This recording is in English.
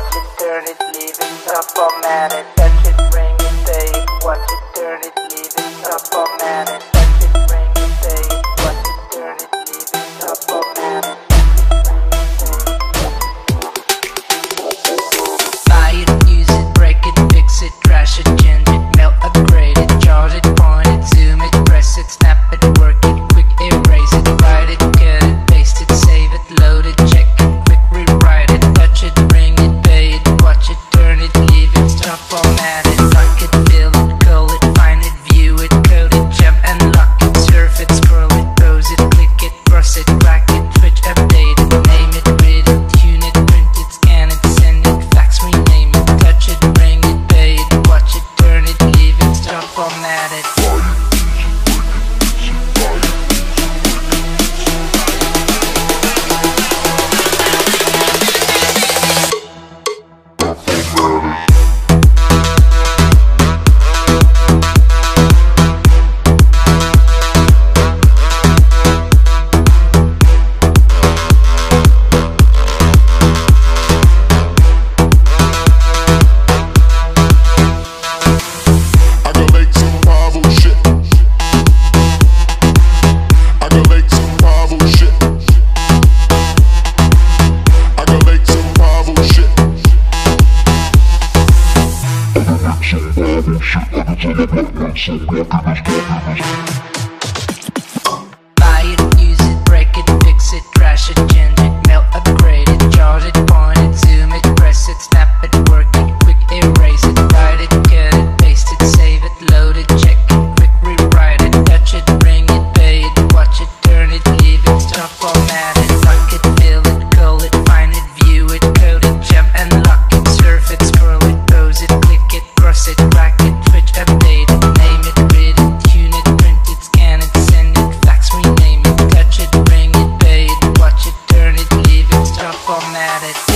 watch it, turn it, leave it, stop, format it, touch it, bring it, pay it, watch it, turn it, leave it, stop, format it, touch it, bring it, pay it, watch it, turn it, leave it, stop, format it. Buy it, use it, break it, fix it, trash it, change it, melt, upgrade it, charge it, point it, zoom it, press it, snap it, work it, quick erase it, write it, cut it, paste it, save it, load it, check it, quick rewrite it, touch it, bring it, pay it, watch it, turn it, leave it, stop, format it, lock it, fill it, call it, find it, view it, code it, jump and lock it, surf it, scroll it, pose it, click it, cross it, crack it, switch, update it, name it, read it, tune it, print it, scan it, send it, fax, rename it, touch it, bring it, pay it, watch it, turn it, leave it, stop, format it. Buy it, use it, break it, fix it, trash it, change it, melt, upgrade it, charge it, point it, zoom it, press it, snap it, work it, quick erase it, write it, cut it, paste it, save it, load it, check it, quick rewrite it, touch it, bring it, pay it, watch it, turn it, leave it, stop, format it, lock it, fill it, call it, find it, view it, code it, jump and lock it, surf it, scroll it, pose it, click it, cross it, crack it, switch, update it, name it, read it, tune it, print it, scan it, send it, fax, rename it, touch it, bring it, pay it, watch it, turn it, leave it, stop, format it.